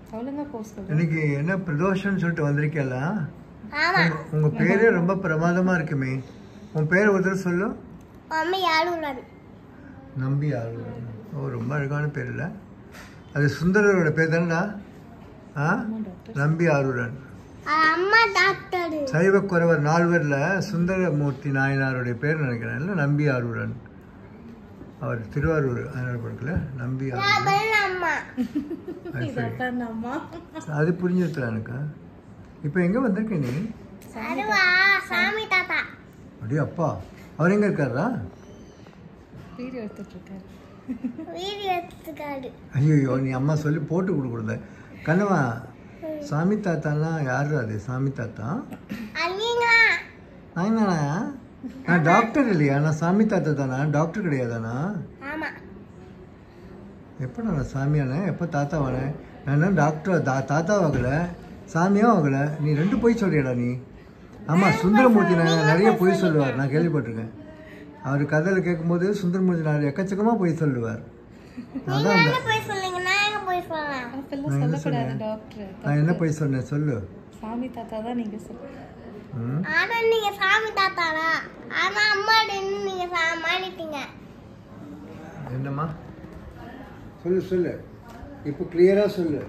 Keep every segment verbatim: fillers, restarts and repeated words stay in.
இன்னைக்கு என்ன பிரதோஷம்னு சொல்லிட்டு வந்திருக்கல? உங்க பேரே ரொம்ப பிரமாதமா இருக்குமே. உன் பேர் ஒரு தடவை சொல்லு. நம்பி ஆளுடன். ஓ, ரொம்ப அழகான பேர் இல்லை? அது சுந்தரரோட பேர் தானடா? ஆ, நம்பி ஆளுடன். சைவ குறவர் நால்வர்ல சுந்தரமூர்த்தி நாயனாருடைய பேர் நினைக்கிறேன் இல்லை? நம்பி ஆளுடன். அவர் திருவாரூர் அதனால கொடுக்கல. நம்பி அது புரிஞ்சிருக்கல எனக்கு. இப்போ எங்க வந்திருக்க நீ? அப்படியே அப்பா அவர் எங்க இருக்காரா? ஐயோ, நீ அம்மா சொல்லி போட்டு கொடுக்குறத கண்ணவா. சாமி தாத்தானா யாரு? அது சாமி தாத்தா நாங்கண்ணா. நான் டாக்டர் இல்லையா? நான் சாமி தாத்தா தானா? டாக்டர் கிடையாதானா? எப்போ நான் சாமியானே? எப்போ தாத்தாவானே? நான் டாக்டர் தா தாத்தாவாகலை, சாமியும் ஆகலை. நீ ரெண்டு பொய் சொல்றியடா நீ. ஆமாம், சுந்தரமூர்த்தி நான் நிறைய பொய் சொல்லுவார், நான் கேள்விப்பட்டிருக்கேன். அவர் கதையில் கேட்கும்போது சுந்தரமூர்த்தி நான் எக்கச்சக்கமாக பொய் சொல்லுவார். அதான் நான் என்ன பொய் சொன்னேன் சொல்லு. சாமி தாத்தா தான் நீங்க சொல்லுங்க. ஆனா நீங்க சாமி தாத்தாடா. ஆனா அம்மா என்ன நீங்க மாறிட்டீங்க. என்னம்மா சொல்லு சொல்லு. இப்போ கிளியரா சொல்லு.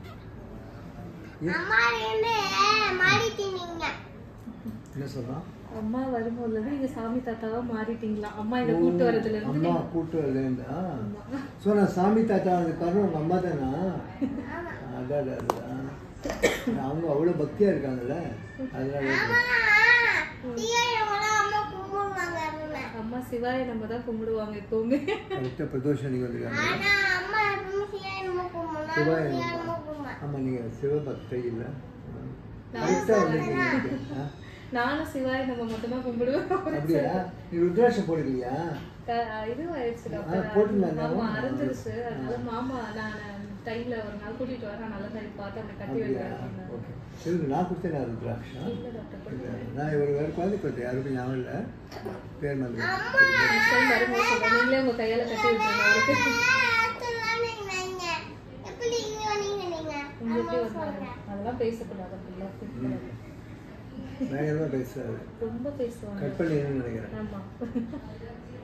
அம்மா என்ன மாறிட்டீங்க. என்ன சொல்றா? அம்மா வரும்போது நீங்க சாமி தாத்தாவா மாறிட்டீங்களா? அம்மா இத கூட்டி வரதுல இருந்து. அம்மா கூட்டி வரல இருந்தா. சோ நான் சாமி தாத்தா வந்து காரணம் உங்க அம்மா தானா? அடடா, அவங்க அவ்வளவு பக்தியா இருக்காங்கல்ல, அதனால. அம்மா சிவாய நம்ம தான் கும்பிடுவாங்க எப்பவுமே. அடுத்த பிரதோஷம் நீங்க வந்துருக்காங்க. ஆமா, நீங்க சிவபக்தை இல்ல. நானும் சிவாய நம்ம மட்டும் தான் கும்பிடுவோம். அப்படியா? நீ ருத்ராட்சம் போடுறியா? இது ஆயிடுச்சு டாக்டர். மாமா அரைஞ்சிருச்சு. அதனால மாமா நான் டைம்ல ஒரு நாள் கூட்டிட்டு வரேன். நல்லா தான் பார்த்து அந்த கட்டி வைக்கிறேன். ஓகே சரி, நான் கொடுத்தேன் நான் ருத்ராட்சம். நான் ஒரு வேறு குழந்தை கொடுத்தேன், யாருக்கும் ஞாபகம் இல்லை. பேர் வந்து நீங்களே உங்க கையால கட்டி விட்டுருங்க அவருக்கு. அதெல்லாம் பேசக்கூடாது. பயங்கரமா பேசுறாரு. ரொம்ப பேசுவாங்க. கட் பண்ணி நினைக்கிறேன். ஆமா.